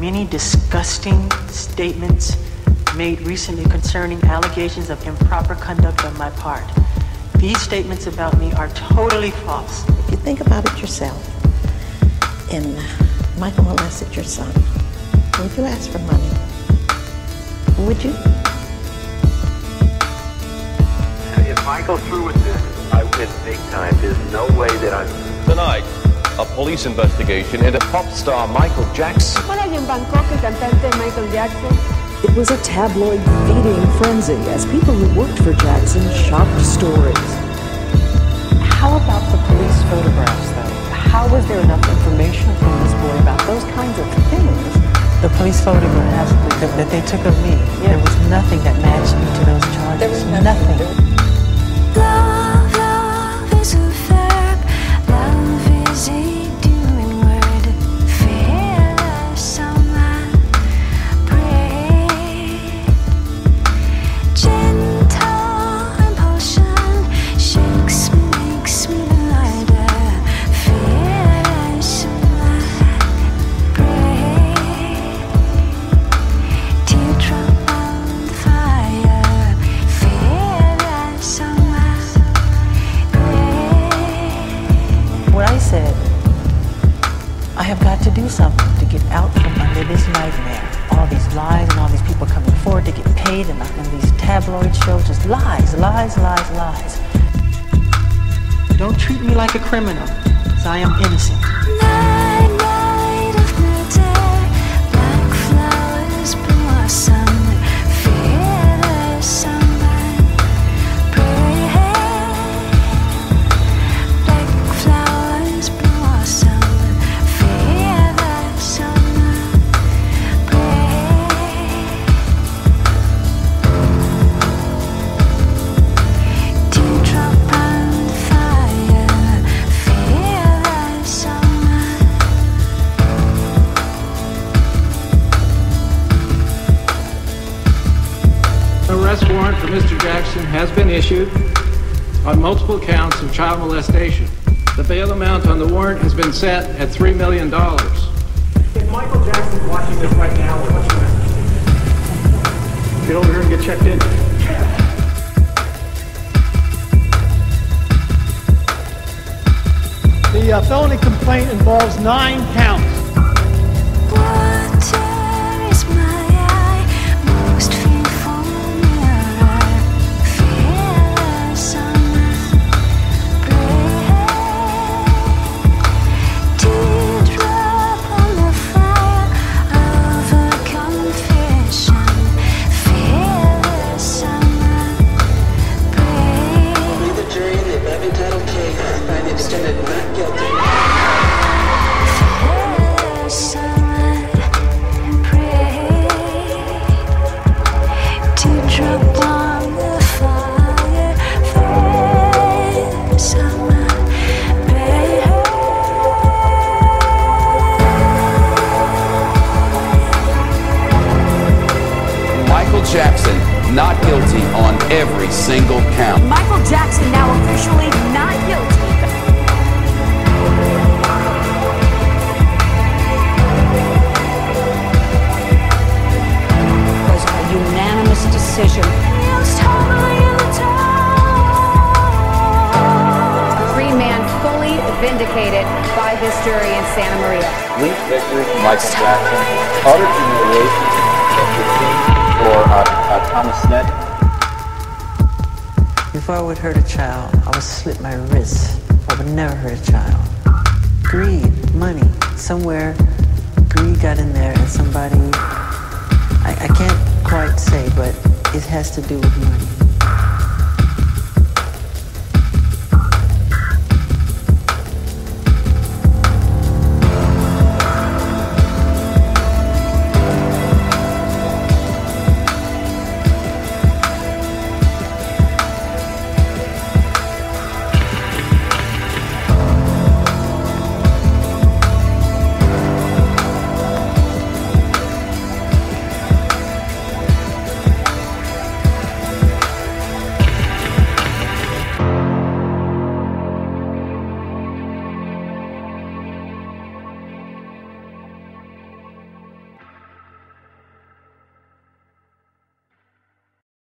many disgusting statements made recently concerning allegations of improper conduct on my part. These statements about me are totally false. If you think about it yourself, and Michael molested your son, would you ask for money? Would you? If Michael through with this, I win big time. There's no way that I'm... Tonight, a police investigation into pop star Michael Jackson. ¿Cuál hay en Bangkok el cantante Michael Jackson? It was a tabloid feeding frenzy as people who worked for Jackson shopped stories. How about the police photographs, though? How was there enough information from this boy about those kinds of things? The police photographs that they took of me, there was nothing that matched me to those charges. There was nothing. Love is a verb, love is a doing word. Feel someone pray. Gentle impulsion shakes me, makes me lighter. Feel someone pray. Teardrop on the fire. Feel someone pray. What I said, I have got to do something to get out from under this nightmare. All these lies and all these people coming forward to get paid and these tabloid shows, just lies, lies, lies, lies. Don't treat me like a criminal, because I am innocent. Night, night of murder, black flowers blossom. Feel someone pray. Black flowers blossom. Feel someone pray. Teardrop on the fire. Feel someone. An arrest warrant for Mr. Jackson has been issued on multiple counts of child molestation. The bail amount on the warrant has been set at $3 million. If Michael Jackson's watching this right now, what's your message? Get over here and get checked in. The felony complaint involves 9 counts. Water is my eye, most fearful mirror. Feel someone pray. Teardrop on the fire of a confession. Feel someone pray. Only the jury in the above entitled case find the defendant not guilty. Feel someone pray. Teardrop on the fire. Feel someone pray. Michael Jackson, not guilty on every single count. Michael Jackson now officially not guilty. Was a unanimous decision. Feels totally in the dark. Free man fully vindicated by this jury in Santa Maria. Least victory for Michael Jackson. Utter humiliation for Thomas Sneddon. Before I would hurt a child, I would slit my wrists. I would never hurt a child. Greed, money, somewhere greed got in there and somebody, I can't quite say, but it has to do with money.